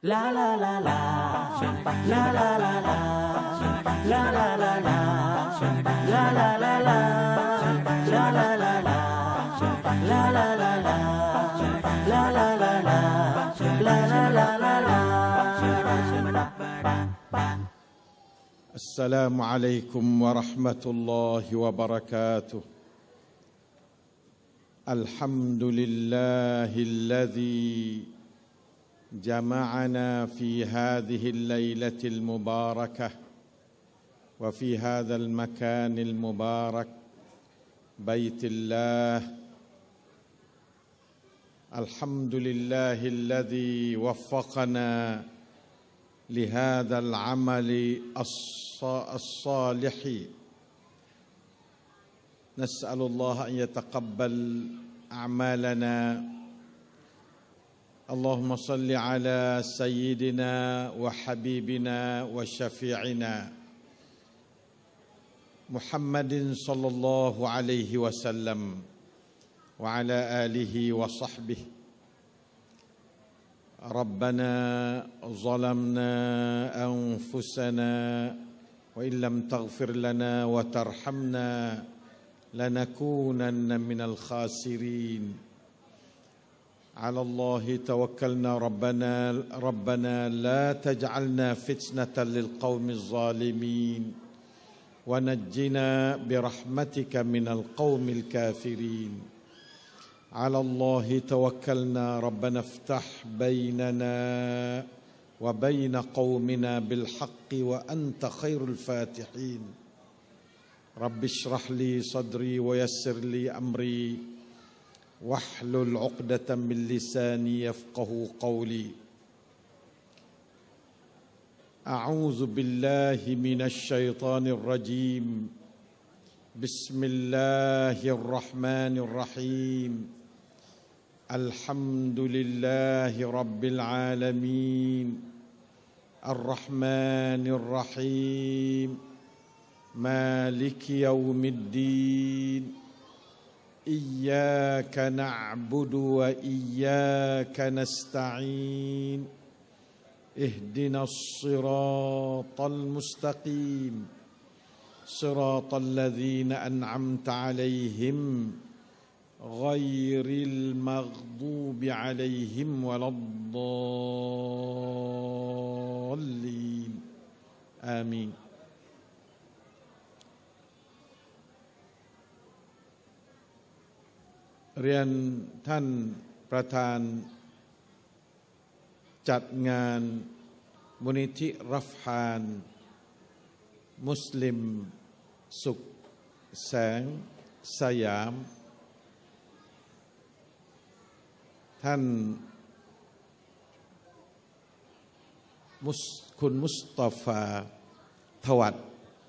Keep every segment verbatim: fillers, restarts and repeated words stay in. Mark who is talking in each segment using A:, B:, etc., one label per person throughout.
A: La la la la, la la la la, la la la la, la la la la, la la la la, la la la la, la la la la, la la la la.
B: السلام عليكم ورحمة الله وبركاته. الحمد لله الذي جمعنا في هذه الليلة المباركة وفي هذا المكان المبارك بيت الله. الحمد لله الذي وفقنا لهذا العمل الصالح. نسأل الله أن يتقبل أعمالنا. اللهم صل على سيدنا وحبيبنا وشفيعنا محمد صلى الله عليه وسلم وعلى آله وصحبه. ربنا ظلمنا أنفسنا وإن لم تغفر لنا وترحمنا لنكونن من الخاسرين. على الله توكلنا ربنا ربنا لا تجعلنا فتنة للقوم الظالمين ونجنا برحمتك من القوم الكافرين. على الله توكلنا ربنا افتح بيننا وبين قومنا بالحق وأنت خير الفاتحين. رب اشرح لي صدري ويسر لي أمري واحلل عقدة من لساني يفقه قولي. أعوذ بالله من الشيطان الرجيم. بسم الله الرحمن الرحيم. الحمد لله رب العالمين الرحمن الرحيم مالك يوم الدين. إياك نعبد وإياك نستعين. اهدنا الصراط المستقيم صراط الذين أنعمت عليهم غير المغضوب عليهم ولا الضالين. آمين.เรียนท่านประธานจัดงานมูลนิธิรัฟฮานมุสลิมสุขแสงสยามท่านมุสคุณมุสตอฟาทวัต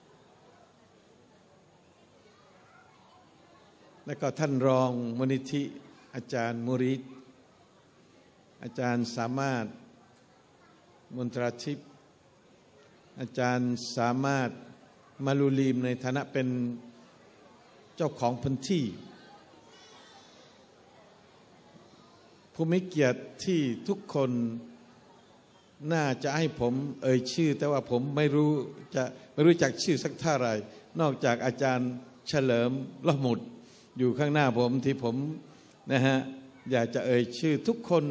B: และก็ท่านรองมูลนิธิอาจารย์มุริดอาจารย์สามารถมนตราทิพย์อาจารย์สามารถมาลูลีมในฐานะเป็นเจ้าของพื้นที่ผู้มีเกียรติที่ทุกคนน่าจะให้ผมเอ่ยชื่อแต่ว่าผมไม่รู้จะไม่รู้จักชื่อสักเท่าไหร่นอกจากอาจารย์เฉลิมละหมุดอยู่ข้างหน้าผมที่ผมนะฮะอยากจะเอ่ยชื่อทุกคน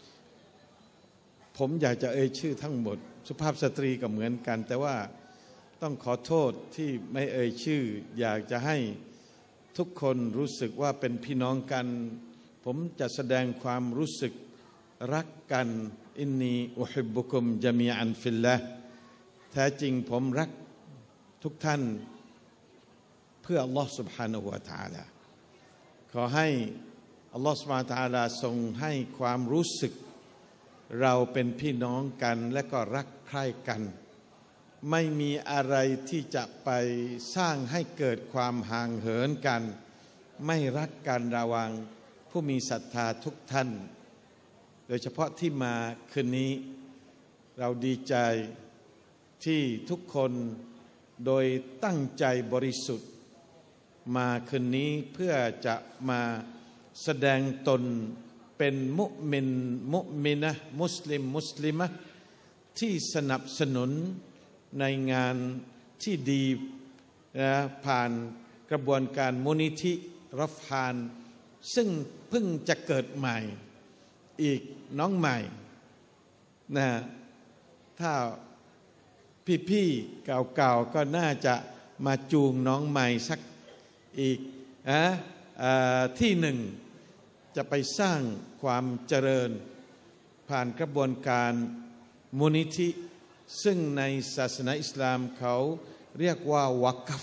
B: ผมอยากจะเอ่ยชื่อทั้งหมดสุภาพสตรีก็เหมือนกันแต่ว่าต้องขอโทษที่ไม่เอ่ยชื่ออยากจะให้ทุกคนรู้สึกว่าเป็นพี่น้องกันผมจะแสดงความรู้สึกรักกันอินนีอุฮิบบุคุมญะมีอันฟิลละห์แท้จริงผมรักทุกท่านเพื่ออัลลอฮฺ سبحانه และ تعالى ขอให้อัลลอฮฺ سبحانه และ تعالى ทรงให้ความรู้สึกเราเป็นพี่น้องกันและก็รักใคร่กันไม่มีอะไรที่จะไปสร้างให้เกิดความห่างเหินกันไม่รักกันระหว่างผู้มีศรัทธาทุกท่านโดยเฉพาะที่มาคืนนี้เราดีใจที่ทุกคนโดยตั้งใจบริสุทธิ์มาคืนนี้เพื่อจะมาแสดงตนเป็นมุมินมุมินะมุสลิมมุสลิมะที่สนับสนุนในงานที่ดีนะผ่านกระบวนการมูลนิธิรัฟฮานซึ่งเพิ่งจะเกิดใหม่อีกน้องใหม่นะถ้าพี่ๆเก่าๆก็น่าจะมาจูงน้องใหม่สักอีกนะที่หนึ่งจะไปสร้างความเจริญผ่านกระบวนการมูลนิธิซึ่งในศาสนาอิสลามเขาเรียกว่าวะกัฟ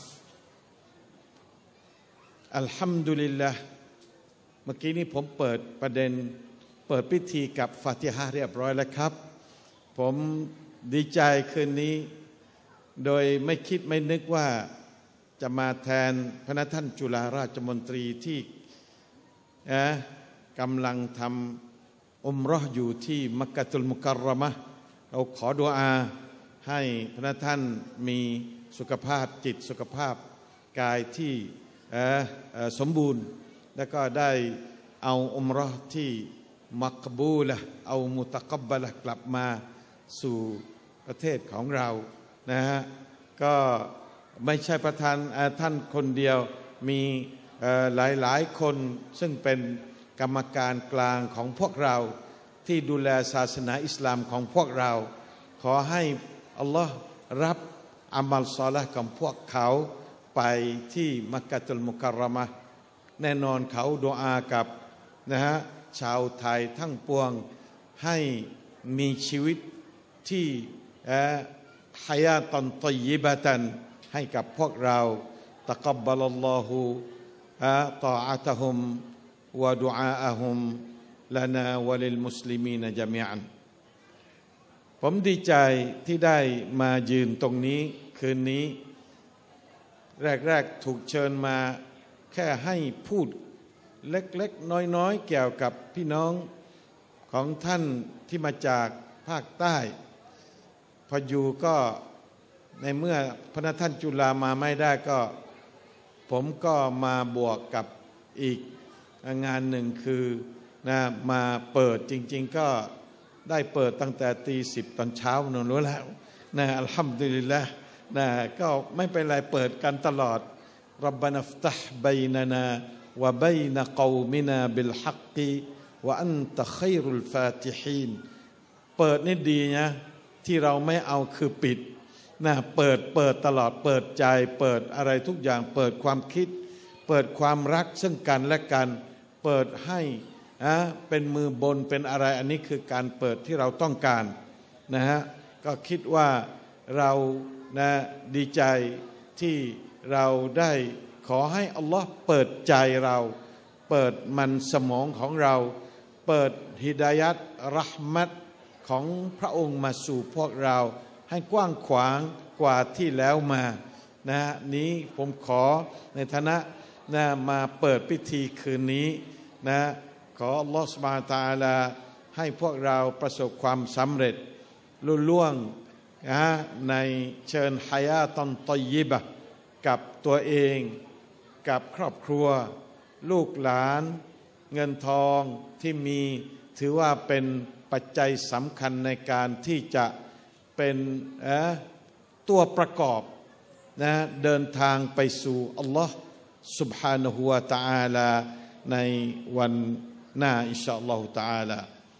B: อัลฮัมดุลิลละห์เมื่อกี้นี้ผมเปิดประเด็นเปิดพิธีกับฟาติฮะห์เรียบร้อยแล้วครับผมดีใจคืนนี้โดยไม่คิดไม่นึกว่าจะมาแทนพระท่านจุฬาราชมนตรีที่นะกำลังทำอุมเราะห์อยู่ที่มักกะตุลมุกัรเราะมะห์เราขอดุอาให้พระท่านมีสุขภาพจิตสุขภาพกายที่สมบูรณ์แล้วก็ได้เอาอุมเราะห์ที่มักบูละเอามุตะกับบะละกลับมาสู่ประเทศของเรานะฮะก็ไม่ใช่ประธานท่านคนเดียวมีหลายๆคนซึ่งเป็นกรรมการกลางของพวกเราที่ดูแลศาสนาอิสลามของพวกเราขอให้อัลลอฮ์รับอามัลศอลิฮ์ของพวกเขาไปที่มักกะตุลมุกัรเราะมะห์แน่นอนเขาดุอากับนะฮะชาวไทยทั้งปวงให้มีชีวิตที่ฮายาตันฏอยยิบะตันให้กับพวกเราตักับบะลัลลอฮุฏออะตะฮุมวะดุอาอะฮุมลานาวะลิลมุสลิมีนญะมีอันผมดีใจที่ได้มายืนตรงนี้คืนนี้แรกๆถูกเชิญมาแค่ให้พูดเล็กๆน้อยๆเกี่ยวกับพี่น้องของท่านที่มาจากภาคใต้พออยู่ก็ในเมื่อพระท่านจุฬามาไม่ได้ก็ผมก็มาบวกกับอีกงานหนึ่งคือนะมาเปิดจริงๆก็ได้เปิดตั้งแต่ตีสิบตอนเช้านนรู้แล้วนะอัลฮัมดุลิลละห์นะก็ไม่เป็นไรเปิดกันตลอดรับบานัฟตัห์บัยนานาวะบัยนะกอมินาบิลฮักกิวะอันตะค็อยรุลฟาติฮีนเปิดนี่ดีนะที่เราไม่เอาคือปิดนะเปิดเปิดตลอดเปิดใจเปิดอะไรทุกอย่างเปิดความคิดเปิดความรักซึ่งกันและกันเปิดให้นะเป็นมือบนเป็นอะไรอันนี้คือการเปิดที่เราต้องการนะฮะก็คิดว่าเรานะดีใจที่เราได้ขอให้อัลลอฮ์เปิดใจเราเปิดมันสมองของเราเปิดฮิดายัตเราะห์มัตของพระองค์มาสู่พวกเราให้กว้างขวางกว่าที่แล้วมานะนี้ผมขอในฐานะนะมาเปิดพิธีคืนนี้นะขออัลลอฮฺซุบฮานะฮูวะตะอาลาให้พวกเราประสบความสำเร็จลุล่วงนะในเชิญฮายาตันฏอยยิบะห์กับตัวเองกับครอบครัวลูกหลานเงินทองที่มีถือว่าเป็นปัจจัยสำคัญในการที่จะเป็นตัวประกอบนะเดินทางไปสู่อัลลอฮ์ سبحانه และ تعالى ในวันหน้าอินชาอัลลอฮ์ تعالى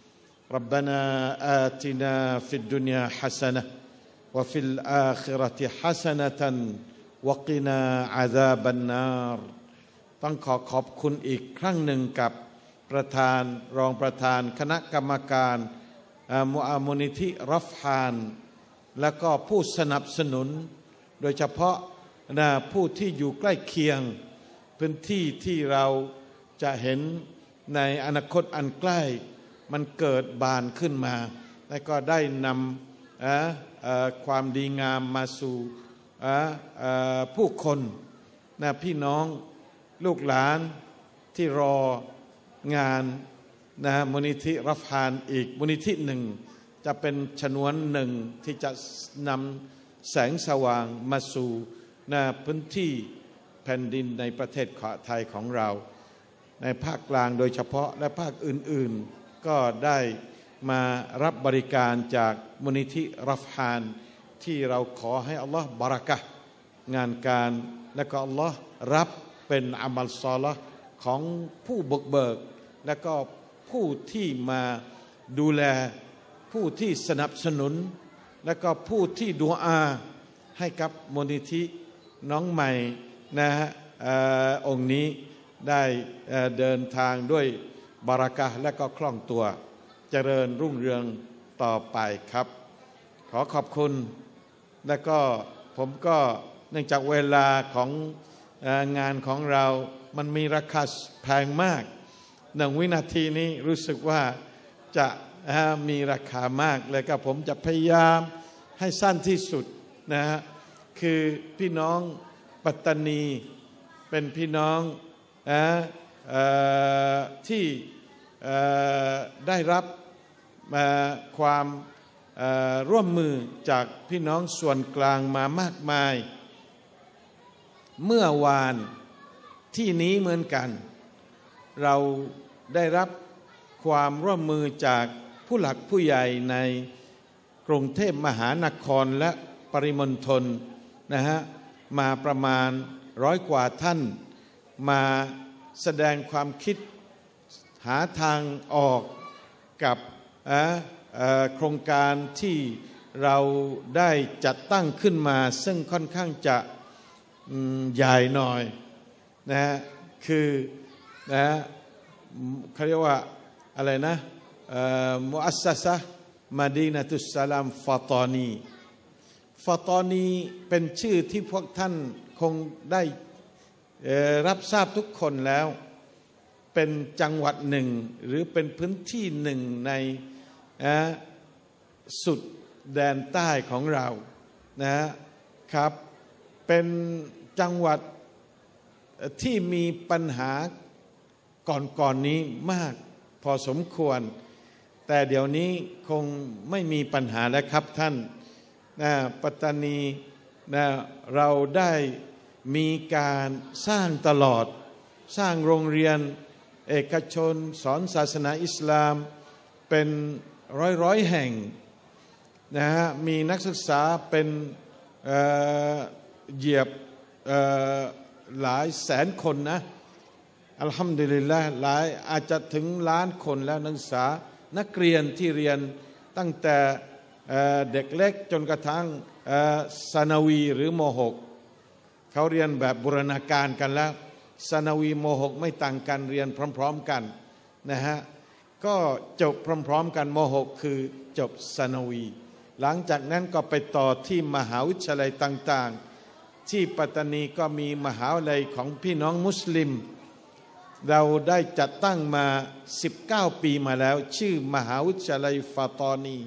B: ربنا آتنا في الدنيا حسنة وفي الآخرة حسنة وقنا عذاب النار ต้องขอขอบคุณอีกครั้งหนึ่งกับประธานรองประธานคณะกรรมการมูลนิธิรัฟฮานและก็ผู้สนับสนุนโดยเฉพาะนะผู้ที่อยู่ใกล้เคียงพื้นที่ที่เราจะเห็นในอนาคตอันใกล้มันเกิดบานขึ้นมาและก็ได้นำความดีงามมาสู่ผู้คนนะพี่น้องลูกหลานที่รองานนะมูลนิธิรัฟฮานอีกมูลนิธิหนึ่งจะเป็นชนวนหนึ่งที่จะนำแสงสว่างมาสู่นะพื้นที่แผ่นดินในประเทศไทยของเราในภาคกลางโดยเฉพาะและภาคอื่นๆก็ได้มารับบริการจากมูลนิธิรัฟฮานที่เราขอให้อัลลอฮ์บารากะห์งานการและก็อัลลอฮ์รับเป็นอามัลซอลิห์ของผู้บุกเบิกและก็ผู้ที่มาดูแลผู้ที่สนับสนุนและก็ผู้ที่ดุอาให้กับมูลนิธิน้องใหม่นะฮะองค์นี้ได้เดินทางด้วยบารากะห์และก็คล่องตัวเจริญรุ่งเรืองต่อไปครับขอขอบคุณและก็ผมก็เนื่องจากเวลาของงานของเรามันมีราคาแพงมากหนึ่งวินาทีนี้รู้สึกว่าจะมีราคามากเลยก็ผมจะพยายามให้สั้นที่สุดนะฮะคือพี่น้องปัตตานีเป็นพี่น้องที่ได้รับความร่วมมือจากพี่น้องส่วนกลางมามากมายเมื่อวานที่นี้เหมือนกันเราได้รับความร่วมมือจากผู้หลักผู้ใหญ่ในกรุงเทพมหานครและปริมณฑลนะฮะมาประมาณร้อยกว่าท่านมาแสดงความคิดหาทางออกกับโครงการที่เราได้จัดตั้งขึ้นมาซึ่งค่อนข้างจะใหญ่หน่อยนะฮะคือนะเขาเรียกว่าอะไรนะมุอัสซะซะห์มะดีนะตุสสลามฟาตอนีฟาตอนีเป็นชื่อที่พวกท่านคงได้รับทราบทุกคนแล้วเป็นจังหวัดหนึ่งหรือเป็นพื้นที่หนึ่งในสุดแดนใต้ของเรานะครับเป็นจังหวัดที่มีปัญหาก่อนๆ น, นี้มากพอสมควรแต่เดี๋ยวนี้คงไม่มีปัญหาแล้วครับท่านนะปัตตานีนะเราได้มีการสร้างตลอดสร้างโรงเรียนเอกชนสอนศาสนาอิสลามเป็นร้อยร้อยแห่งนะฮะมีนักศึกษาเป็นเอ่อเหยียบเอ่อหลายแสนคนนะอัลฮัมดุลิลละห์หลายอาจจะถึงล้านคนแล้วนักศึกษานักเรียนที่เรียนตั้งแต่เด็กเล็กจนกระทั่งซานาวีหรือม หกเขาเรียนแบบบูรณาการกันแล้วซานาวีม หกไม่ต่างกันเรียนพร้อมๆกันนะฮะก็จบพร้อมๆกันม หกคือจบซานาวีหลังจากนั้นก็ไปต่อที่มหาวิทยาลัยต่างๆที่ปัตตานีก็มีมหาวิทยาลัยของพี่น้องมุสลิมเราได้จัดตั้งมาสิบเก้าปีมาแล้วชื่อมหาวิทยาลัยฟาตอนี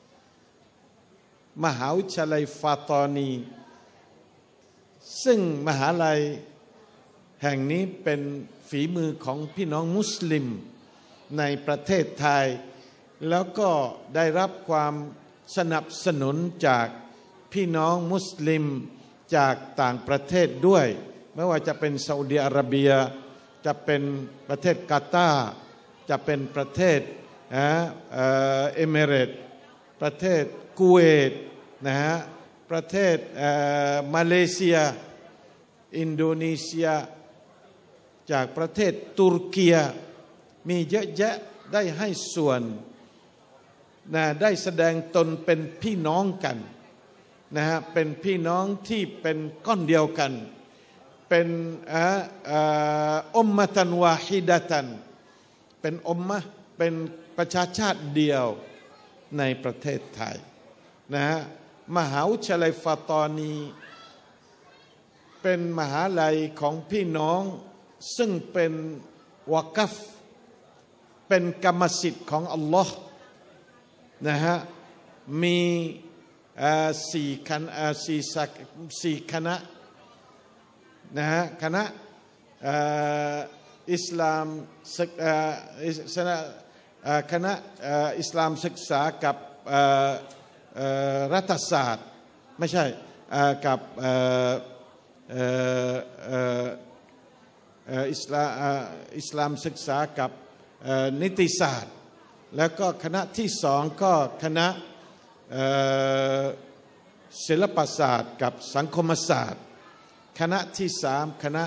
B: มหาวิทยาลัยฟาตอนีซึ่งมหาลัยแห่งนี้เป็นฝีมือของพี่น้องมุสลิมในประเทศไทยแล้วก็ได้รับความสนับสนุนจากพี่น้องมุสลิมจากต่างประเทศด้วยไม่ว่าจะเป็นซาอุดิอาระเบียจะเป็นประเทศกาตาร์จะเป็นประเทศเอมิเรตส์ประเทศคูเวตนะฮะประเทศมาเลเซียอินโดนีเซียจากประเทศตุรกีมีเยอะแยะได้ให้ส่วนนะได้แสดงตนเป็นพี่น้องกันนะฮะเป็นพี่น้องที่เป็นก้อนเดียวกันเป็นอุมมะตันวาฮิดะตันเป็นอุมมะเป็นประชาชาติเดียวในประเทศไทยนะฮะมหาวิทยาลัยฟาตอนีเป็นมหาลัยของพี่น้องซึ่งเป็นวะกัฟเป็นกรรมสิทธิ์ของอัลลอฮ์นะฮะมีสี่คณะสี่สี่คณะนะฮะคณะอิสลามคณะอิสลามศึกษากับรัฐศาสตร์ไม่ใช่กับอิสลามอิสลามศึกษากับนิติศาสตร์แล้วก็คณะที่สองก็คณะศิลปศาสตร์กับสังคมศาสตร์คณะที่สามคณะ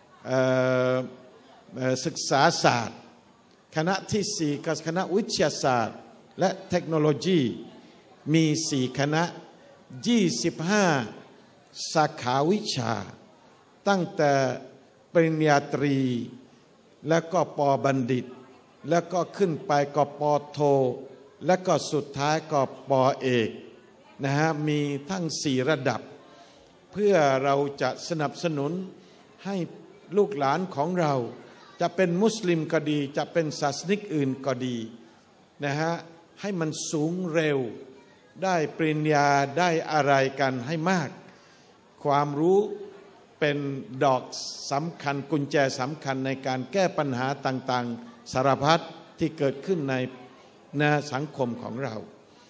B: ศึกษาศาสตร์คณะที่สี่ก็คณะวิทยาศาสตร์และเทคโนโลยีมีสี่คณะยี่สิบห้าสาขาวิชาตั้งแต่ปริญญาตรีแล้วก็ป.บัณฑิตแล้วก็ขึ้นไปก็ป.โทแล้วก็สุดท้ายก็ป.เอกนะฮะมีทั้งสี่ระดับเพื่อเราจะสนับสนุนให้ลูกหลานของเราจะเป็นมุสลิมก็ดีจะเป็นศาสนิกอื่นก็ดีนะฮะให้มันสูงเร็วได้ปริญญาได้อะไรกันให้มากความรู้เป็นดอกสำคัญกุญแจสำคัญในการแก้ปัญหาต่างๆสารพัดที่เกิดขึ้นในในสังคมของเรา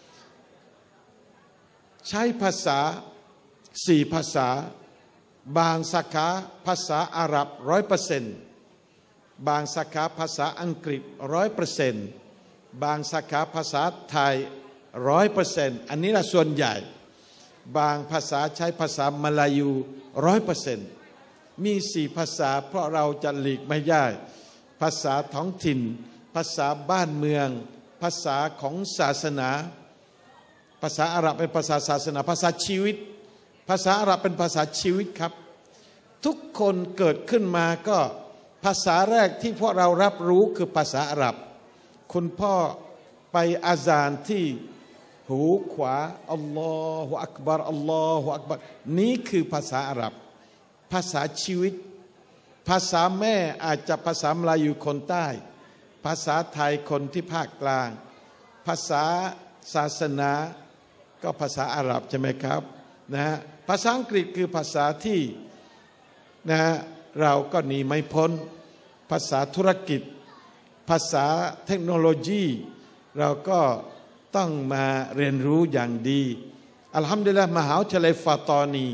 B: ใช้ภาษาสี่ภาษาบางสาขาภาษาอาหรับร้อยเปอร์เซนต์บางสาขาภาษาอังกฤษร้อยเปอร์เซนต์บางสาขาภาษาไทยร้อยเปอร์เซนต์อันนี้ละส่วนใหญ่บางภาษาใช้ภาษามลายูร้อยเปอร์เซนต์มีสี่ภาษาเพราะเราจะหลีกไม่ได้ภาษาท้องถิ่นภาษาบ้านเมืองภาษาของศาสนาภาษาอาหรับเป็นภาษาศาสนาภาษาชีวิตภาษาอาหรับเป็นภาษาชีวิตครับทุกคนเกิดขึ้นมาก็ภาษาแรกที่พวกเรารับรู้คือภาษาอาหรับคุณพ่อไปอาซานที่หูขวาอัลลอฮฺอักบัรอัลลอฮฺอักบัรนี้คือภาษาอาหรับภาษาชีวิตภาษาแม่อาจจะภาษามลายูคนใต้ภาษาไทยคนที่ภาคกลางภาษาศาสนาก็ภาษาอาหรับใช่ไหมครับนะฮะภาษาอังกฤษคือภาษาที่นะฮะเราก็หนีไม่พ้นภาษาธุรกิจภาษาเทคโนโลยีเราก็ต้องมาเรียนรู้อย่างดีอัลฮัมดุลิลละห์มหาวิทยาลัยฟาตอนี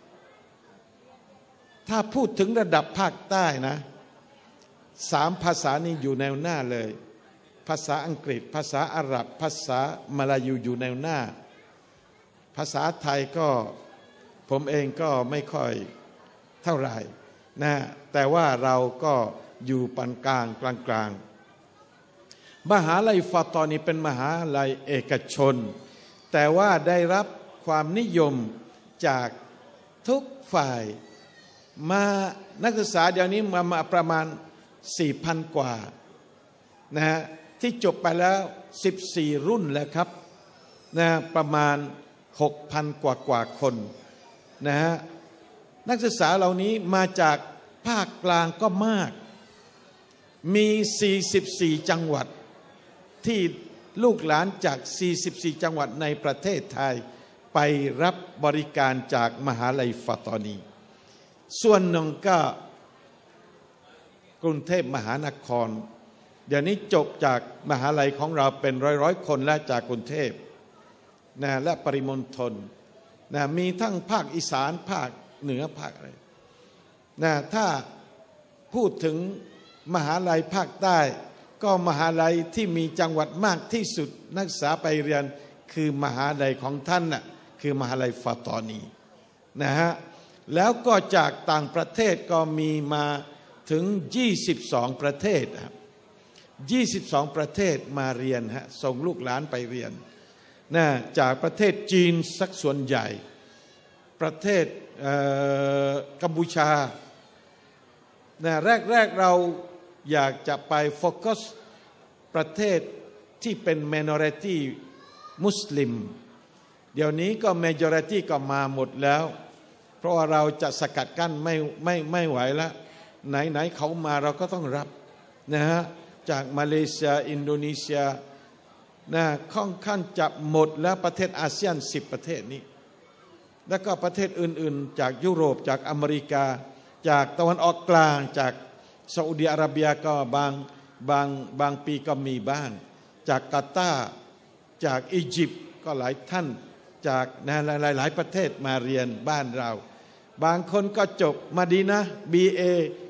B: ถ้าพูดถึงระดับภาคใต้นะสามภาษานี้อยู่แนวหน้าเลยภาษาอังกฤษภาษาอาหรับภาษามลายูอยู่แนวหน้าภาษาไทยก็ผมเองก็ไม่ค่อยเท่าไหร่นะแต่ว่าเราก็อยู่ปานกลางกลางกลางมหาลัยฟาตอนีเป็นมหาลัยเอกชนแต่ว่าได้รับความนิยมจากทุกฝ่ายมานักศึกษาเดี๋ยวนี้มามาประมาณ สี่พัน กว่านะฮะที่จบไปแล้วสิบสี่รุ่นแล้วครับนะประมาณ หกพัน กว่ากว่าคนนะฮะนักศึกษาเหล่านี้มาจากภาคกลางก็มากมีสี่สิบสี่จังหวัดที่ลูกหลานจากสี่สิบสี่จังหวัดในประเทศไทยไปรับบริการจากมหาลัยฟาตอนีส่วนหนึ่งก็กรุงเทพมหานครเดี๋ยวนี้จบจากมหาลัยของเราเป็นร้อยๆคนและจากกรุงเทพนะและปริมณฑลนะมีทั้งภาคอีสานภาคเหนือภาคอะไรนะถ้าพูดถึงมหาลัยภาคใต้ก็มหาลัยที่มีจังหวัดมากที่สุดนักศึกษาไปเรียนคือมหาลัยของท่านน่ะคือมหาลัยฟาตอนีนะฮะแล้วก็จากต่างประเทศก็มีมาถึงยี่สิบสองประเทศครับยี่สิบสองประเทศมาเรียนฮะส่งลูกหลานไปเรียนนะจากประเทศจีนสักส่วนใหญ่ประเทศกัมพูชานะแรกๆเราอยากจะไปโฟกัสประเทศที่เป็น minority มุสลิมเดี๋ยวนี้ก็ majority ก็มาหมดแล้วเพราะว่าเราจะสกัดกั้นไม่ไม่ไม่ไหวแล้วไหนๆเขามาเราก็ต้องรับนะฮะจากมาเลเซียอินโดนีเซียนะค่อนข้างจะหมดแล้วประเทศอาเซียนสิบประเทศนี้แล้วก็ประเทศอื่นๆจากยุโรปจากอเมริกาจากตะวันออกกลางจากซาอุดิอาระเบียก็บางบางบางปีก็มีบ้างจากกาตาร์จากอียิปต์ก็หลายท่านจากหลายๆประเทศมาเรียนบ้านเราบางคนก็จบมะดีนะห์ บี เอ ก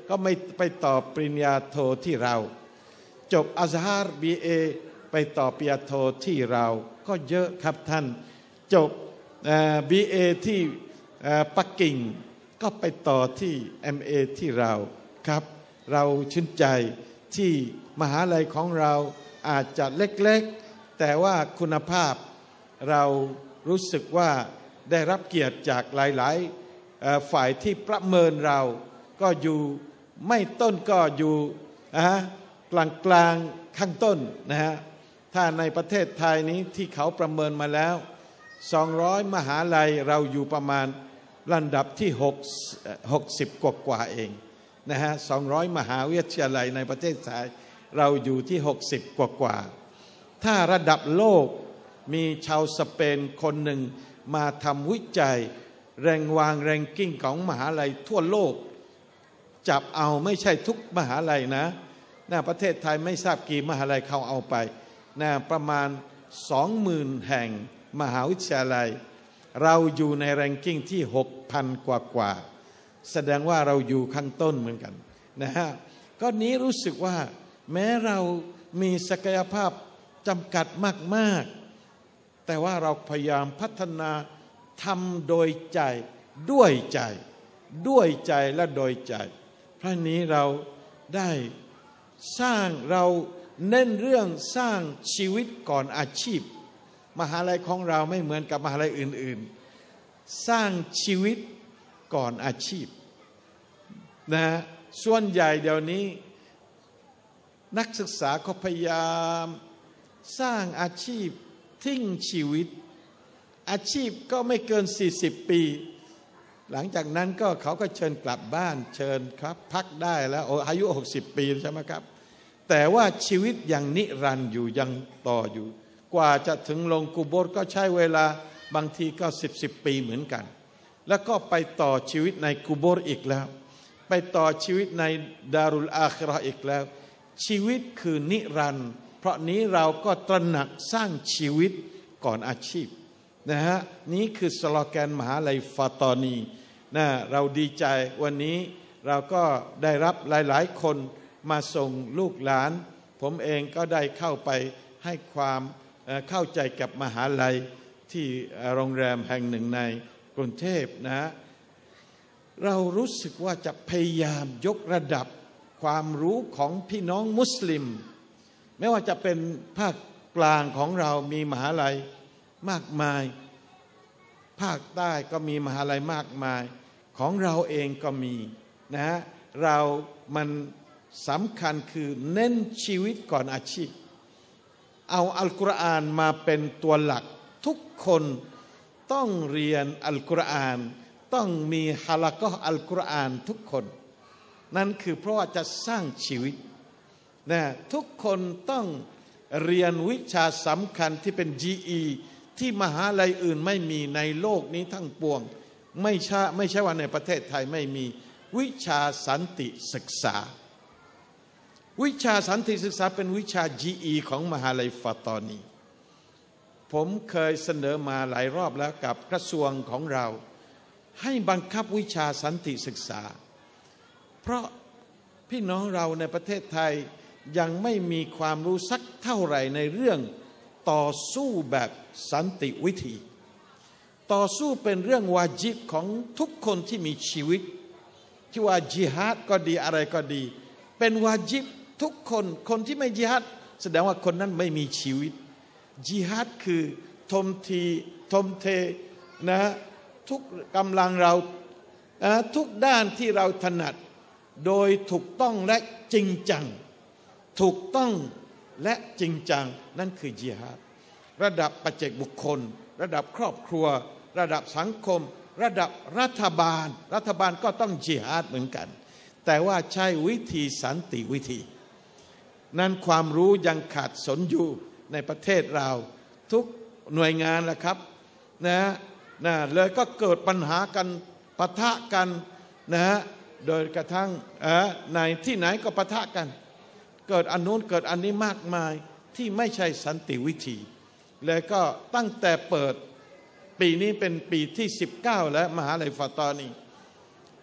B: ก็ไม่ไปต่อปริญญาโทที่เราจบอัซฮาร์ บี เอ ไปต่อปริญญาโทที่เราก็เยอะครับท่านจบ บี เอ ที่ปักกิ่งก็ไปต่อที่ เอ็ม เอ ที่เราครับเราชื่นใจที่มหาลัยของเราอาจจะเล็กๆแต่ว่าคุณภาพเรารู้สึกว่าได้รับเกียรติจากหลายๆฝ่ายที่ประเมินเราก็อยู่ไม่ต้นก็อยู่กลางกลางข้างต้นนะฮะถ้าในประเทศไทยนี้ที่เขาประเมินมาแล้วสองร้อยมหาลัยเราอยู่ประมาณระดับที่หกสิบกว่ากว่าเองนะฮะสองร้อยมหาวิทยาลัยในประเทศไทยเราอยู่ที่หกสิบกว่ากว่าถ้าระดับโลกมีชาวสเปนคนหนึ่งมาทำวิจัยแรงวางแรงกิ้งของมหาลัยทั่วโลกจับเอาไม่ใช่ทุกมหาลัยนะนะประเทศไทยไม่ทราบกี่มหาลัยเขาเอาไปนะประมาณสองหมื่นแห่งมหาวิทยาลัยเราอยู่ในแรงกิ้งที่ หกพัน กว่ากว่าแสดงว่าเราอยู่ข้างต้นเหมือนกันนะฮะก็นี้รู้สึกว่าแม้เรามีศักยภาพจำกัดมากๆแต่ว่าเราพยายามพัฒนาทำโดยใจด้วยใจด้วยใจและโดยใจเพราะนี้เราได้สร้างเราเน้นเรื่องสร้างชีวิตก่อนอาชีพมหาลัยของเราไม่เหมือนกับมหาลัยอื่นๆสร้างชีวิตก่อนอาชีพนะส่วนใหญ่เดี๋ยวนี้นักศึกษาเขาพยายามสร้างอาชีพทิ้งชีวิตอาชีพก็ไม่เกินสี่สิบปีหลังจากนั้นก็เขาก็เชิญกลับบ้านเชิญครับพักได้แล้วอายุหกสิบปีใช่ไหมครับแต่ว่าชีวิตยังนิรันดร์อยู่ยังต่ออยู่กว่าจะถึงลงกุโบร์ก็ใช้เวลาบางทีก็สิบสิบปีเหมือนกันแล้วก็ไปต่อชีวิตในกุโบร์อีกแล้วไปต่อชีวิตในดารุลอาคิเราะห์อีกแล้วชีวิตคือนิรันดร์เพราะนี้เราก็ตระหนักสร้างชีวิตก่อนอาชีพนะฮะนี้คือสโลแกนมหาลัยฟาตอนีนะเราดีใจวันนี้เราก็ได้รับหลายๆคนมาส่งลูกหลานผมเองก็ได้เข้าไปให้ความเข้าใจกับมหาลัยที่โรงแรมแห่งหนึ่งในกรุงเทพนะเรารู้สึกว่าจะพยายามยกระดับความรู้ของพี่น้องมุสลิมไม่ว่าจะเป็นภาคกลางของเรามีมหาลัยมากมายภาคใต้ก็มีมหาลัยมากมายของเราเองก็มีนะฮะเรามันสำคัญคือเน้นชีวิตก่อนอาชีพเอาอัลกุรอานมาเป็นตัวหลักทุกคนต้องเรียนอัลกุรอานต้องมีฮะละกอฮ์อัลกุรอานทุกคนนั่นคือเพราะว่าจะสร้างชีวิตนะทุกคนต้องเรียนวิชาสำคัญที่เป็น จี อี ที่มหาลัยอื่นไม่มีในโลกนี้ทั้งปวงไม่ใช่ไม่ใช่ว่าในประเทศไทยไม่มีวิชาสันติศึกษาวิชาสันติศึกษาเป็นวิชา จี อี ของมหาลัยฟาตอนีผมเคยเสนอมาหลายรอบแล้วกับกระทรวงของเราให้บังคับวิชาสันติศึกษาเพราะพี่น้องเราในประเทศไทยยังไม่มีความรู้สักเท่าไหร่ในเรื่องต่อสู้แบบสันติวิธีต่อสู้เป็นเรื่องวาญิบของทุกคนที่มีชีวิตที่ว่าจิฮาดก็ดีอะไรก็ดีเป็นวาญิบทุกคนคนที่ไม่จิฮาดแสดงว่าคนนั้นไม่มีชีวิตจิฮาดคือทมทีทมเทนะทุกกำลังเราทุกด้านที่เราถนัดโดยถูกต้องและจริงจังถูกต้องและจริงจังนั่นคือจิฮาดระดับปัจเจกบุคคลระดับครอบครัวระดับสังคมระดับรัฐบาลรัฐบาลก็ต้องจิฮาดเหมือนกันแต่ว่าใช้วิธีสันติวิธีนั้นความรู้ยังขาดสนอยู่ในประเทศเราทุกหน่วยงานแหละครับนะนะเลยก็เกิดปัญหากันปะทะกันนะฮะโดยกระทั่งในที่ไหนก็ปะทะกันเกิดอันนู้นเกิดอันนี้มากมายที่ไม่ใช่สันติวิธีเลยก็ตั้งแต่เปิดปีนี้เป็นปีที่สิบเก้าแล้วมหาลัยฟาตอนี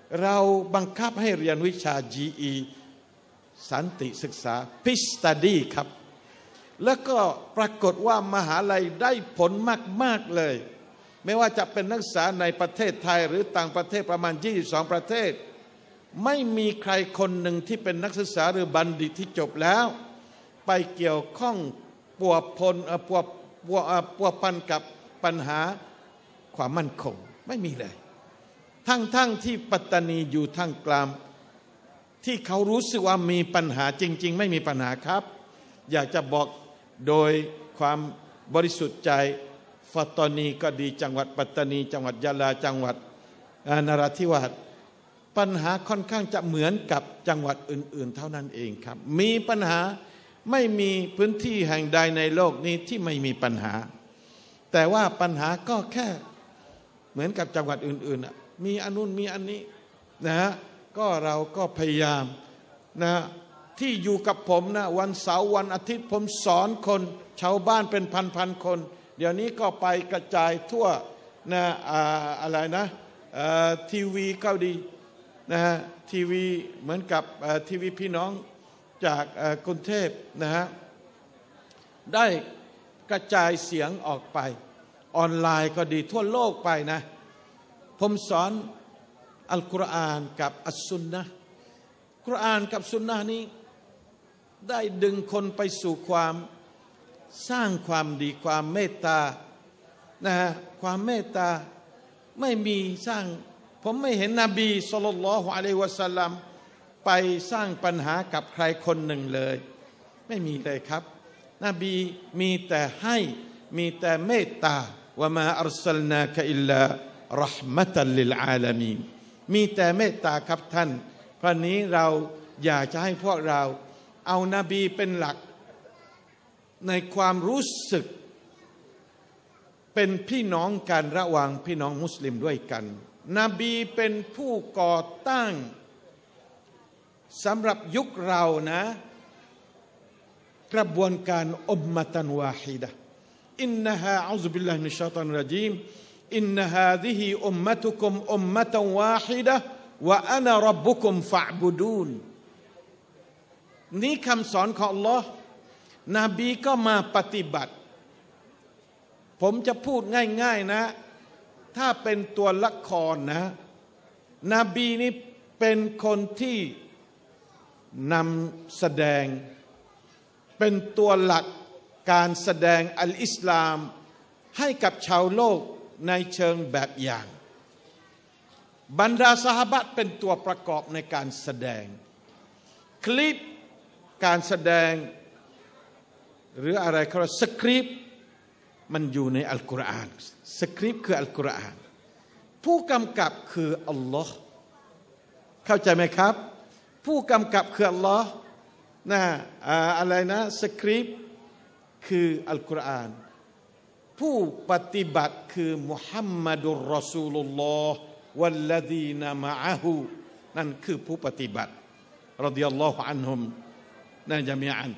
B: เราบังคับให้เรียนวิชา จี อี สันติศึกษา Peace Study ครับแล้วก็ปรากฏว่ามหาลัยได้ผลมากๆเลยไม่ว่าจะเป็นนักศึกษาในประเทศไทยหรือต่างประเทศประมาณยี่สิบสองประเทศไม่มีใครคนหนึ่งที่เป็นนักศึกษาหรือบัณฑิตที่จบแล้วไปเกี่ยวข้องปัวพนปัวปัวปัวพันกับปัญหาความมั่นคงไม่มีเลยทั้งทั้งที่ปัตตานีอยู่ทางกลางที่เขารู้สึกว่ามีปัญหาจริงๆไม่มีปัญหาครับอยากจะบอกโดยความบริสุทธิ์ใจปัตตานีก็ดีจังหวัดปัตตานีจังหวัดยะลาจังหวัดนราธิวาสปัญหาค่อนข้างจะเหมือนกับจังหวัดอื่นๆเท่านั้นเองครับมีปัญหาไม่มีพื้นที่แห่งใดในโลกนี้ที่ไม่มีปัญหาแต่ว่าปัญหาก็แค่เหมือนกับจังหวัดอื่นๆมีอันนู้นมีอันนี้นะฮะก็เราก็พยายามนะที่อยู่กับผมนะวันเสาร์วันอาทิตย์ผมสอนคนชาวบ้านเป็นพันๆคนเดี๋ยวนี้ก็ไปกระจายทั่วนะอ่าอะไรนะทีวีก็ดีนะฮะทีวีเหมือนกับทีวีพี่น้องจากกรุงเทพนะฮะได้กระจายเสียงออกไปออนไลน์ก็ดีทั่วโลกไปนะผมสอนอัลกุรอานกับอัสซุนนะห์กุรอานกับซุนนะห์นี้ได้ดึงคนไปสู่ความสร้างความดีความเมตตานะฮะความเมตตาไม่มีสร้างผมไม่เห็นนบีศ็อลลัลลอฮุอะลัยฮิวะซัลลัมไปสร้างปัญหากับใครคนหนึ่งเลยไม่มีเลยครับนบีมีแต่ให้มีแต่เมตตาวะมาอัรซัลนากะอิลลาเราะห์มะตัลลิลอาลามีนมีแต่เมตตาครับท่านเพราะนี้เราอยากจะให้พวกเราเอานบีเป็นหลักในความรู้สึกเป็นพี่น้องกันระหว่างพี่น้องมุสลิมด้วยกันนบีเป็นผู้ก่อตั้งสำหรับยุคเรานะกระบวนการอุมมะตันวาฮิดะห์อินนะฮาอะอูซุบิลลาฮิมินัชชัยฏอนิรเราะญีมอินนะฮาซิฮิอุมมะตุกุมอุมมะตันวาฮิดะห์วะอะนะร็อบบุกุมฟะอ์บุดูนนี่คำสอนของอัลลอฮ์นบีก็มาปฏิบัติผมจะพูดง่ายๆนะถ้าเป็นตัวละครนะนบีนี่เป็นคนที่นำแสดงเป็นตัวหลักการแสดงอัลอิสลามให้กับชาวโลกในเชิงแบบอย่างบรรดาซอฮาบะห์เป็นตัวประกอบในการแสดงคลิปการแสดงหรืออะไรเขาเรียกสคริปต์มันอยู่ในอัลกุรอานสคริปต์คืออัลกุรอานผู้กำกับคืออัลลอฮ์เข้าใจไหมครับผู้กำกับคืออัลลอฮ์นะอะไรนะสคริปต์คืออัลกุรอานผู้ปฏิบัติคือมุฮัมมัดุรรอซูลุลลอฮ์วัลลดีนมะอะฮูนั่นคือผู้ปฏิบัติรอฎิยัลลอฮุอันฮุมนะญะมีอัน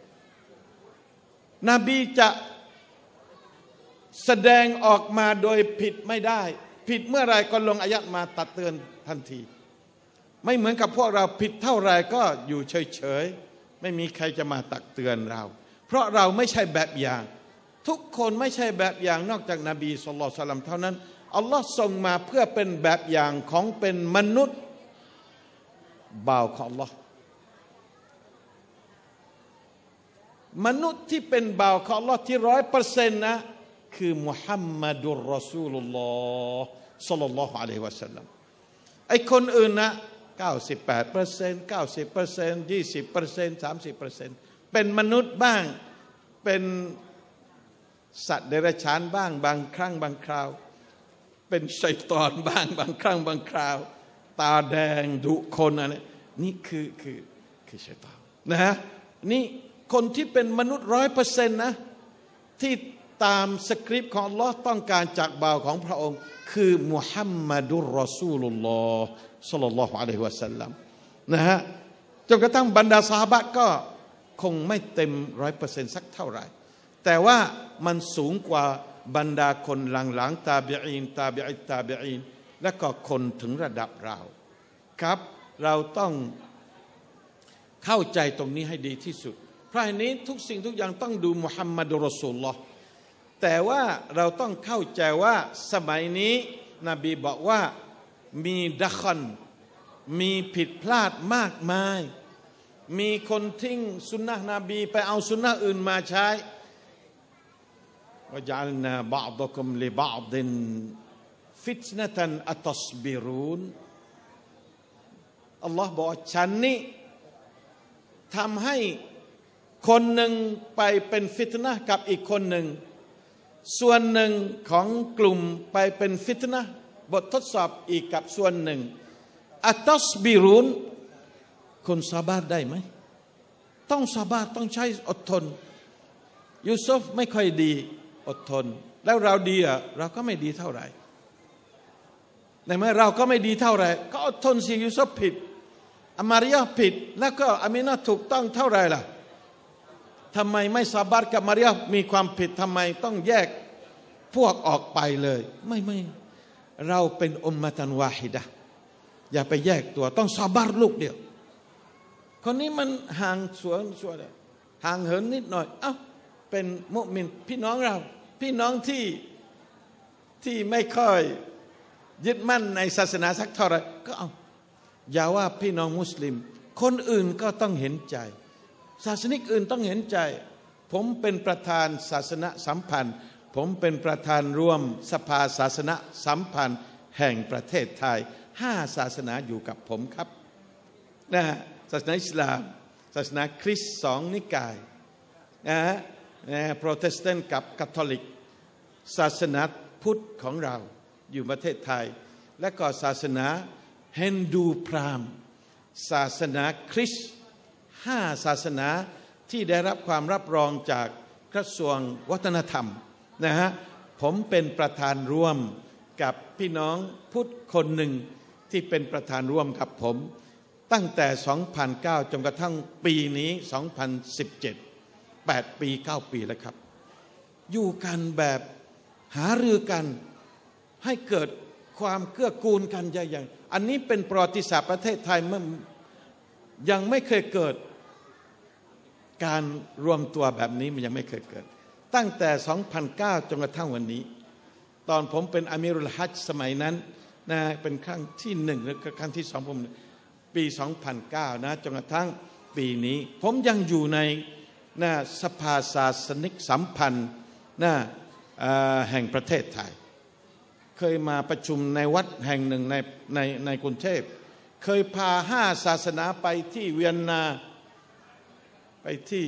B: นบีจะแสดงออกมาโดยผิดไม่ได้ผิดเมื่อไรก็ลงอายัดมาตัดเตือนทันทีไม่เหมือนกับพวกเราผิดเท่าไรก็อยู่เฉยๆไม่มีใครจะมาตักเตือนเราเพราะเราไม่ใช่แบบอย่างทุกคนไม่ใช่แบบอย่างนอกจากนบีศ็อลลัลลอฮุอะลัยฮิวะซัลลัมเท่านั้นอัลลอฮ์ส่งมาเพื่อเป็นแบบอย่างของเป็นมนุษย์บ่าวของอัลลอฮ์มนุษย์ที่เป็นบ่าวของอัลลอฮ์ที่ร้อยเปอร์เซ็นต์นะคือมุฮัมมัดุรรอซูลุลลอฮ์ศ็อลลัลลอฮุอะลัยฮิวะซัลลัมไอ้คนอื่นนะ เก้าสิบแปดเปอร์เซ็นต์ เก้าสิบเปอร์เซ็นต์ ยี่สิบเปอร์เซ็นต์ สามสิบเปอร์เซ็นต์ เป็นมนุษย์บ้างเป็นสัตว์เดรัจฉานบ้างบางครั้งบางคราวเป็นชัยฏอนบ้างบางครั้งบางคราวตาแดงดุคนอะไรนี่คือคือคือชัยฏอนนะฮะนี่คนที่เป็นมนุษย์ร้อยเปอร์เซ็นต์นะที่ตามสคริปต์ของอัลลอฮ์ต้องการจากบ่าวของพระองค์คือมุฮัมมัดุรรอซูลุลลอฮ์ศ็อลลัลลอฮุอะลัยฮิวะซัลลัมนะฮะจนกระทั่งบรรดาซอฮาบะห์ก็คงไม่เต็มร้อยเปอร์เซ็นต์สักเท่าไหร่แต่ว่ามันสูงกว่าบรรดาคนหลังๆตาบิอีนตาบิอิตตาบิอีนและก็คนถึงระดับเราครับเราต้องเข้าใจตรงนี้ให้ดีที่สุดเพราะฉะนั้นทุกสิ่งทุกอย่างต้องดูมุฮัมมัดุรอซูลุลลอฮ์แต่ว่าเราต้องเข้าใจว่าสมัยนี้นบีบอกว่ามีดัคอนมีผิดพลาดมากมายมีคนทิ้งสุนนะนบีไปเอาสุนนะอื่นมาใช้วะจัลนาบะอ์ฎกุมลิบะอ์ฎินฟิตนะตันอะตัศบิรูนอัลลอฮ์บอกฉันนี่ทำให้คนหนึ่งไปเป็นฟิตนะห์กับอีกคนหนึ่งส่วนหนึ่งของกลุ่มไปเป็นฟิตนะห์บททดสอบอีกกับส่วนหนึ่งอัตตัศบิรุนคนซาบาร์ได้ไหมต้องซาบาร์ต้องใช้อดทนยูซุฟไม่ค่อยดีอดทนแล้วเราดีอ่ะเราก็ไม่ดีเท่าไหร่ในเมื่อเราก็ไม่ดีเท่าไหร่ก็อดทนสิยูซุฟผิดอามาริยะผิดแล้วก็อามีนะถูกต้องเท่าไหร่ล่ะทำไมไม่ซาบาร์กับมาริยะมีความผิดทำไมต้องแยกพวกออกไปเลยไม่ไม่เราเป็นอุมมะตันวาฮิดะห์อย่าไปแยกตัวต้องซาบาร์ลูกเดียวคนนี้มันห่างสวนสวนห่างเหินนิดหน่อยเอ้าเป็นมุมินพี่น้องเราพี่น้องที่ที่ไม่ค่อยยึดมั่นในศาสนาสักเท่าไหร่ก็เอาอย่าว่าพี่น้องมุสลิมคนอื่นก็ต้องเห็นใจศาสนิกอื่นต้องเห็นใจผมเป็นประธานศาสนาสัมพันธ์ผมเป็นประธานร่วมสภาศาสนาสัมพันธ์แห่งประเทศไทยห้าศาสนาอยู่กับผมครับนะศาสนาอิสลามศาสนาคริสต์สองนิกายนะนะโปรเตสแตนต์กับคาทอลิกศาสนาพุทธของเราอยู่ประเทศไทยและก็ศาสนาฮินดูพราหมณ์ศาสนาคริสต์ห้าศาสนาที่ได้รับความรับรองจากกระทรวงวัฒนธรรมนะฮะผมเป็นประธานร่วมกับพี่น้องพุทธคนหนึ่งที่เป็นประธานร่วมกับผมตั้งแต่ สองพันเก้า จนกระทั่งปีนี้ สองพันสิบเจ็ด แปดปีเก้าปีแล้วครับอยู่กันแบบหารือกันให้เกิดความเกื้อกูลกันอย่างอันนี้เป็นประวัติศาสตร์ประเทศไทยมันยังไม่เคยเกิดการรวมตัวแบบนี้มันยังไม่เคยเกิดตั้งแต่ สองพันเก้า จนกระทั่งวันนี้ตอนผมเป็นอามีรุลฮัจญ์สมัยนั้นนะเป็นครั้งที่หนึ่งหรือครั้งที่สองผมปี สองพันเก้า นะจนกระทั่งปีนี้ผมยังอยู่ในนะสภาศาสนิกสัมพันธ์นะแห่งประเทศไทยเคยมาประชุมในวัดแห่งหนึ่งในในในกรุงเทพเคยพาห้าศาสนาไปที่เวียนนาไปที่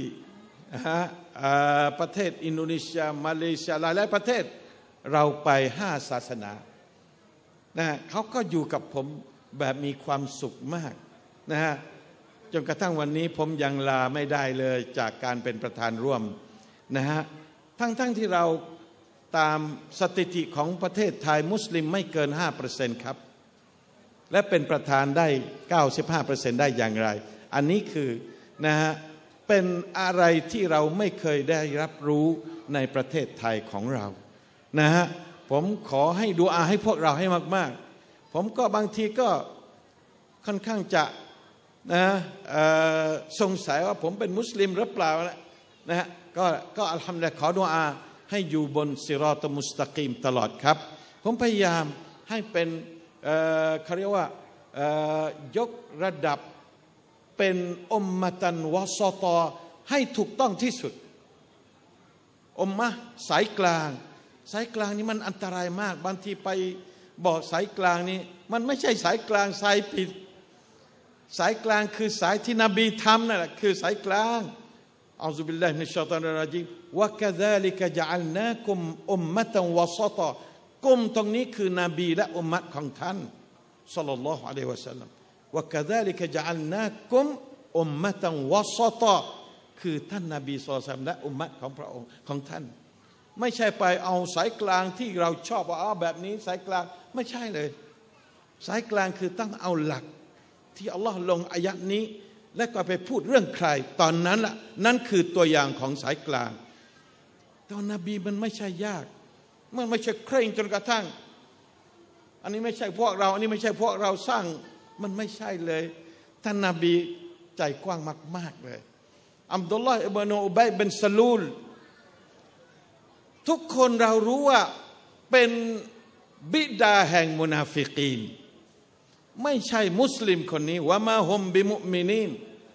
B: ประเทศอินโดนีเซียมาเลเซียหลายๆประเทศเราไปห้าศาสนานะเขาก็อยู่กับผมแบบมีความสุขมากนะฮะจนกระทั่งวันนี้ผมยังลาไม่ได้เลยจากการเป็นประธานร่วมนะฮะทั้งๆที่เราตามสถิติของประเทศไทยมุสลิมไม่เกิน ห้าเปอร์เซ็นต์ ครับและเป็นประธานได้ เก้าสิบห้าเปอร์เซ็นต์ ได้อย่างไรอันนี้คือนะฮะเป็นอะไรที่เราไม่เคยได้รับรู้ในประเทศไทยของเรานะฮะผมขอให้ดุอาให้พวกเราให้มากๆผมก็บางทีก็ค่อนข้างจะนะสงสัยว่าผมเป็นมุสลิมหรือเปล่านะฮะก็ก็อัลฮัมดุลิลลาห์ขอดุอาให้อยู่บนซิรอตุมุสตะกีมตลอดครับผมพยายามให้เป็นเอ่อเขาเรียกว่ายกระดับเป็นอุมมะตันวะซอตอให้ถูกต้องที่สุดอุมมะสายกลางสายกลางนี่มันอันตรายมากบางทีไปบอกสายกลางนี่มันไม่ใช่สายกลางสายผิดสายกลางคือสายที่นบีทำนั่นแหละคือสายกลางอัลลอฮฺบิลลาฮิมินัชชัยฏอนิรเราะญีมวะกะซาลิกะญะอัลนากุมอุมมะตันวะซอตอกลุ่มตรงนี้คือนบีและอุมมะของท่านศ็อลลัลลอฮุอะลัยฮิวะซัลลัมวะกะซาลิกะญะอัลนากุมอุมมะตันวะซอตอคือท่านนบีศ็อลลัลลอฮุอะลัยฮิวะซัลลัมและอุมมะของพระองค์ของท่านไม่ใช่ไปเอาสายกลางที่เราชอบว่าอ๋อแบบนี้สายกลางไม่ใช่เลยสายกลางคือต้องเอาหลักที่อัลลอฮ์ลงอายัดนี้และก็ไปพูดเรื่องใครตอนนั้นล่ะนั่นคือตัวอย่างของสายกลางตอนนบีมันไม่ใช่ยากมันไม่ใช่เคร่งจนกระทั่งอันนี้ไม่ใช่พวกเราอันนี้ไม่ใช่พวกเราสร้างมันไม่ใช่เลยท่านนบีใจกว้างมากๆเลยอับดุลลอฮ์อิบนุอุบัยบินซะลูลทุกคนเรารู้ว่าเป็นบิดาแห่งมุนาฟิกีนไม่ใช่มุสลิมคนนี้วะมาฮุมบิมุมินีน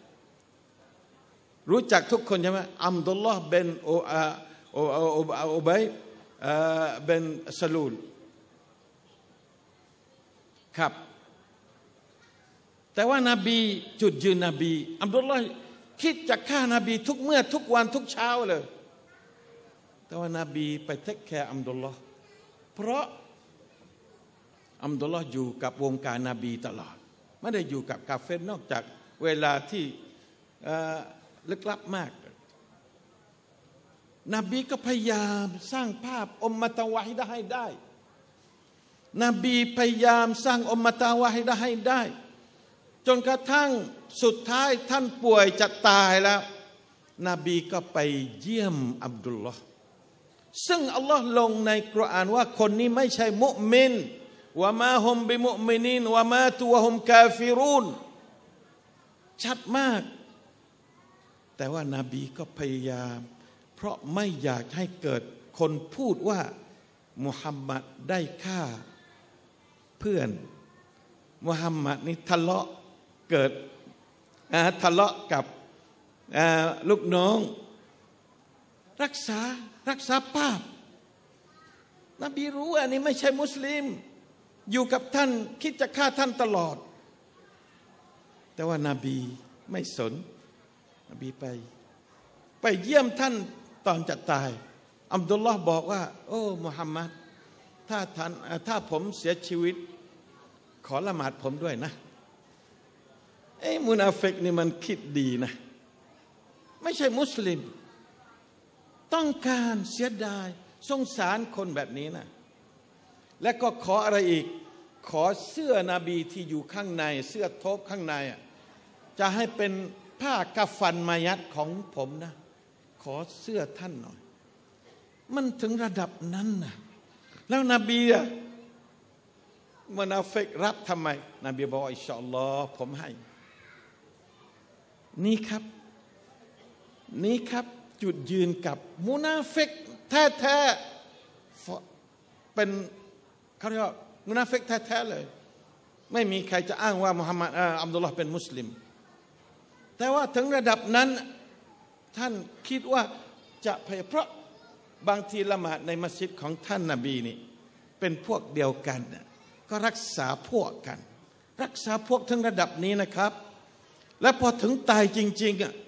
B: รู้จักทุกคนใช่ไหมอับดุลลอฮ์บินอุบัยบินซะลูลครับแต่ว่านาบีจุดยืนนบีอับดุลลอฮ์คิดจะฆ่านาบีทุกเมื่อทุกวันทุกเช้าเลยแต่ว่านาบีไปเทคแคร์อับดุลลอฮ์เพราะอับดุลลอฮ์อยู่กับวงการนบีตลอดไม่ได้อยู่กับกาเฟรนอกจากเวลาที่ลึกลับมากนบีก็พยายามสร้างภาพอุมมะตะวะฮิดะห์ให้ได้นบีพยายามสร้างอุมมะตะวะฮิดะห์ให้ได้จนกระทั่งสุดท้ายท่านป่วยจะตายแล้วนบีก็ไปเยี่ยมอับดุลลอฮ์ซึ่งอัลลอฮ์ลงในกุรอานว่าคนนี้ไม่ใช่มุมินวะมาฮุมบิมุมินีนวะมาตุวะฮุมกาฟิรูนชัดมากแต่ว่านาบีก็พยายามเพราะไม่อยากให้เกิดคนพูดว่ามุฮัมมัดได้ฆ่าเพื่อนมุฮัมมัดนี่ทะเลาะเกิดทะเลาะกับลูกน้องรักษารักษาภาพนบีรู้อันนี้ไม่ใช่มุสลิมอยู่กับท่านคิดจะฆ่าท่านตลอดแต่ว่านาบีไม่สนนบีไปไปเยี่ยมท่านตอนจะตายอับดุลลอฮ์บอกว่าโอ้มุฮัมมัดถ้าท่านถ้าผมเสียชีวิตขอละหมาดผมด้วยนะไอ้มุนาฟิกนี่มันคิดดีนะไม่ใช่มุสลิมต้องการเสียดายสงสารคนแบบนี้นะและก็ขออะไรอีกขอเสื้อนบีที่อยู่ข้างในเสื้อโทบข้างในจะให้เป็นผ้ากะฟันมายัดของผมนะขอเสื้อท่านหน่อยมันถึงระดับนั้นนะแล้วนบีอะมุนาฟิกรับทำไมนบีบอกอินชาอัลลอฮ์ผมให้นี่ครับนี่ครับจุดยืนกับมุนาฟิกแท้ๆเป็นเขาเรียกว่ามุนาฟิกแท้ๆเลยไม่มีใครจะอ้างว่ามุฮัมมัดอับดุลลอฮ์เป็นมุสลิมแต่ว่าถึงระดับนั้นท่านคิดว่าจะเพราะบางทีละหมาดในมัสยิดของท่านนบีนี่เป็นพวกเดียวกันก็รักษาพวกกันรักษาพวกถึงระดับนี้นะครับและพอถึงตายจริงๆอ่ะ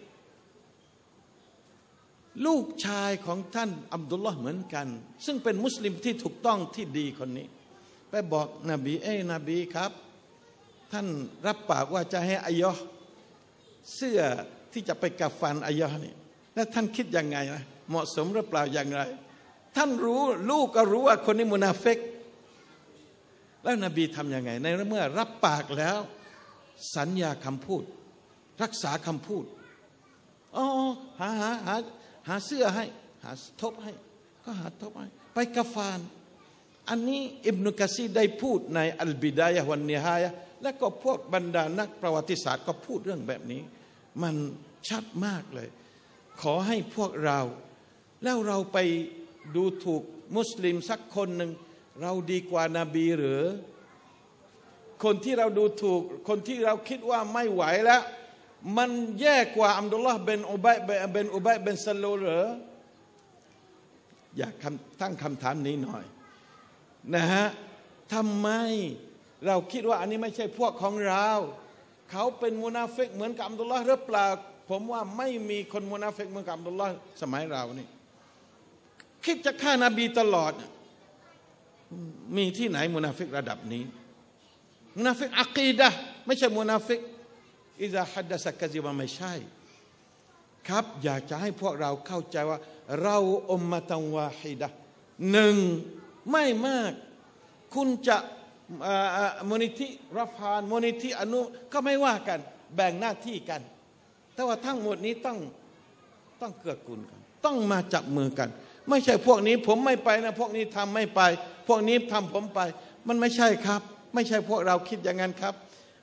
B: ลูกชายของท่านอับดุลลอฮ์เหมือนกันซึ่งเป็นมุสลิมที่ถูกต้องที่ดีคนนี้ไปบอกนบีเอ้นบีครับท่านรับปากว่าจะให้อายอเสื้อที่จะไปกะฟันอายอนี่แล้วท่านคิดยังไงนะเหมาะสมหรือเปล่าอย่างไรท่านรู้ลูกก็รู้ว่าคนนี้มุนาฟิกแล้วนบีทำยังไงในเมื่อรับปากแล้วสัญญาคำพูดรักษาคำพูดอ๋อหาหาหาหาเสื้อให้หาทบให้ก็หาทบให้ไปกะฟานอันนี้อิบนุกะซีรได้พูดในอัลบิดายะฮ์วันนิฮายะห์และก็พวกบรรดานักประวัติศาสตร์ก็พูดเรื่องแบบนี้มันชัดมากเลยขอให้พวกเราแล้วเราไปดูถูกมุสลิมสักคนหนึ่งเราดีกว่านาบีหรือคนที่เราดูถูกคนที่เราคิดว่าไม่ไหวแล้วมันแย่กว่าอับดุลลอฮ์เป็นอุบัยเป็นอุบัยเป็นซะลูลหรืออยากตั้งคำถามนี้หน่อยนะฮะทำไมเราคิดว่าอันนี้ไม่ใช่พวกของเราเขาเป็นมุนาฟิกเหมือนกับอับดุลลอฮ์หรือเปล่าผมว่าไม่มีคนมุนาฟิกเหมือนกับอับดุลลอฮ์สมัยเรานี่คิดจะฆ่านบีตลอดมีที่ไหนมุนาฟิกระดับนี้มุนาฟิกอะกีดะห์ไม่ใช่มุนาฟิกอิซาฮัดดะซะกะซิบะไม่ใช่ครับอยากจะให้พวกเราเข้าใจว่าเราอุมมะตันวาฮิดะห์หนึ่งไม่มากคุณจะมูลนิธิรัฟานมูลนิธิอนุก็ไม่ว่ากันแบ่งหน้าที่กันแต่ว่าทั้งหมดนี้ต้องต้องเกื้อกูลกันต้องมาจับมือกันไม่ใช่พวกนี้ผมไม่ไปนะพวกนี้ทำไม่ไปพวกนี้ทำผมไปมันไม่ใช่ครับไม่ใช่พวกเราคิดอย่างนั้นครับ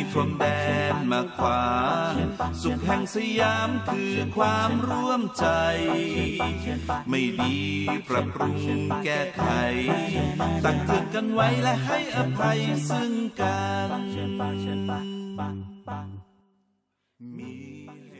C: พรมแดนมาขวางสุขแห่งสยามคือความร่วมใจไม่ดีปรับปรุงแก้ไขตักเตือนกันไว้และให้อภัยซึ่งกันมี